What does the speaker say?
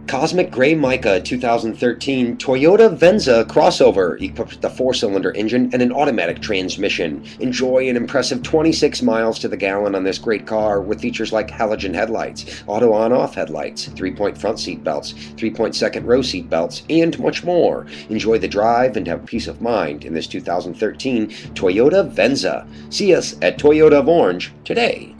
Cosmic Gray Mica 2013 Toyota Venza crossover equipped with a 4-cylinder engine and an automatic transmission. Enjoy an impressive 26 miles to the gallon on this great car with features like halogen headlights, auto on-off headlights, 3-point front seat belts, 3-point second row seat belts, and much more. Enjoy the drive and have peace of mind in this 2013 Toyota Venza. See us at Toyota of Orange today.